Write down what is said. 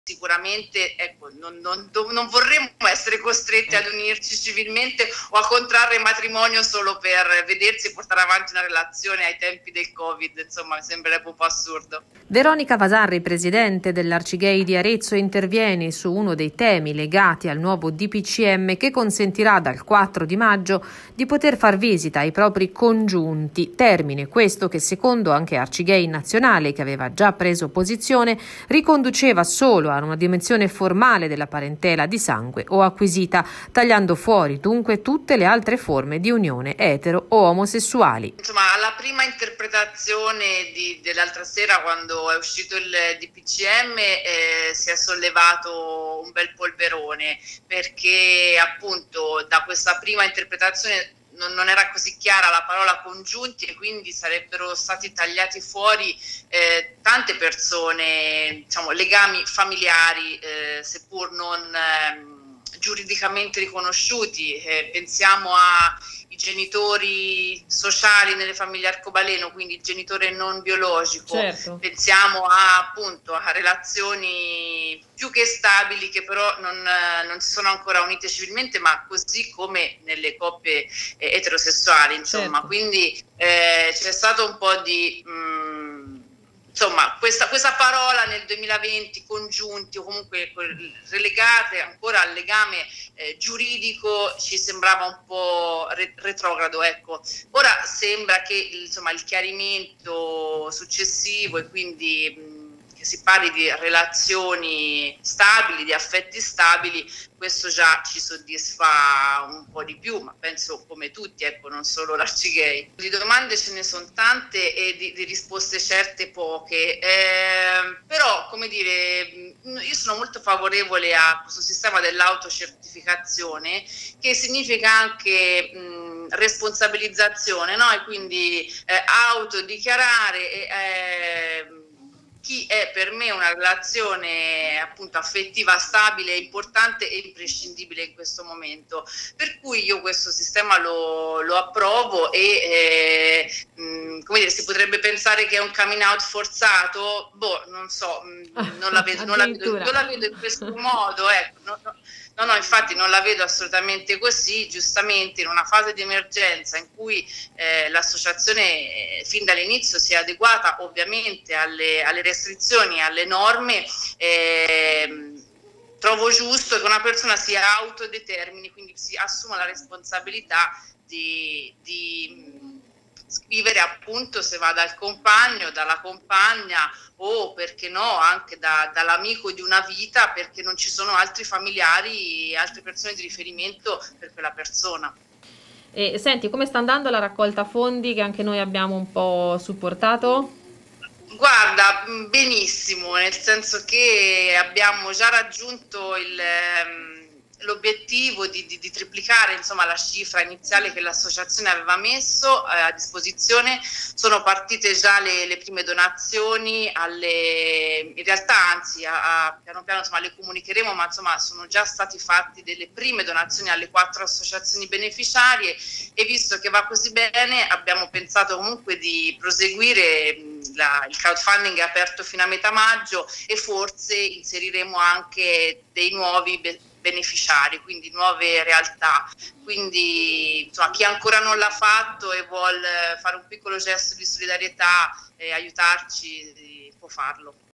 sicuramente ecco, non vorremmo essere costretti ad unirci civilmente o a contrarre matrimonio solo per vedersi e portare avanti una relazione ai tempi del Covid, insomma mi sembrerebbe un po' assurdo. Veronica Vasarri, presidente dell'Arcigay di Arezzo, interviene su uno dei temi legati al nuovo DPCM che consentirà dal 4 di maggio di poter far visita ai propri congiunti, termine questo che secondo anche Arcigay Nazionale, che aveva già preso posizione, riconduceva solo a una dimensione formale della parentela di sangue o acquisita, tagliando fuori dunque tutte le altre forme di unione etero o omosessuali. Insomma, alla prima interpretazione dell'altra sera, quando è uscito il DPCM, si è sollevato un bel polverone, perché appunto da questa prima interpretazione non era così chiara la parola congiunti e quindi sarebbero stati tagliati fuori tante persone, diciamo, legami familiari, seppur non giuridicamente riconosciuti. Pensiamo ai genitori sociali nelle famiglie arcobaleno, quindi il genitore non biologico, certo. Pensiamo appunto a relazioni più che stabili che però non si sono ancora unite civilmente, ma così come nelle coppie eterosessuali, insomma, certo. Quindi c'è stato un po' di insomma, questa parola nel 2020, congiunti o comunque relegate ancora al legame giuridico, ci sembrava un po' retrogrado, ecco. Ora sembra che insomma, il chiarimento successivo e quindi che si parli di relazioni stabili, di affetti stabili, questo già ci soddisfa un po' di più, ma penso come tutti, ecco, non solo l'Arcigay. Di domande ce ne sono tante e di risposte certe poche, però come dire, io sono molto favorevole a questo sistema dell'autocertificazione, che significa anche responsabilizzazione, no? E quindi autodichiarare chi è per me una relazione appunto affettiva stabile, importante e imprescindibile in questo momento. Per cui io questo sistema lo approvo e come dire, si potrebbe pensare che è un coming out forzato, boh, non so, non la vedo in questo modo, ecco. No, infatti non la vedo assolutamente così. Giustamente in una fase di emergenza in cui l'associazione fin dall'inizio si è adeguata ovviamente alle restrizioni, alle norme, trovo giusto che una persona si autodetermini, quindi si assuma la responsabilità di scrivere appunto se va dal compagno, dalla compagna o perché no anche dall'amico di una vita, perché non ci sono altri familiari, altre persone di riferimento per quella persona. E senti, come sta andando la raccolta fondi che anche noi abbiamo un po' supportato? Guarda, benissimo, nel senso che abbiamo già raggiunto l'obiettivo di triplicare insomma, la cifra iniziale che l'associazione aveva messo a disposizione. Sono partite già le prime donazioni, in realtà anzi piano piano insomma, le comunicheremo, ma insomma sono già stati fatti delle prime donazioni alle 4 associazioni beneficiarie, e visto che va così bene abbiamo pensato comunque di proseguire. Il crowdfunding è aperto fino a metà maggio e forse inseriremo anche dei nuovi beneficiari, quindi nuove realtà. Quindi insomma, chi ancora non l'ha fatto e vuol fare un piccolo gesto di solidarietà e aiutarci può farlo.